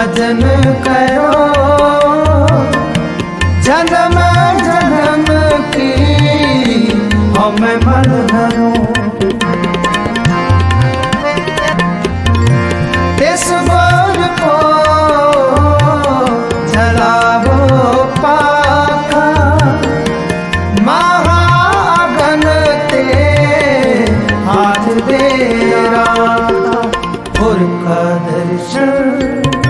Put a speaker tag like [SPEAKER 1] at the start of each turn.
[SPEAKER 1] भजन करो जन्म जन्म की हमें मन धरो। इस बोझ को जलाओ पाका महागन ते हाथ दे रहा का दर्शन